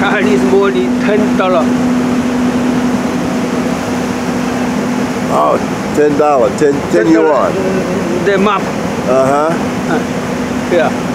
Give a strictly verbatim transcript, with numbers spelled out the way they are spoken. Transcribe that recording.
Chinese money, ten dollar. Oh, ten dollar, ten, ten yuan. The map. Uh huh. Uh, yeah.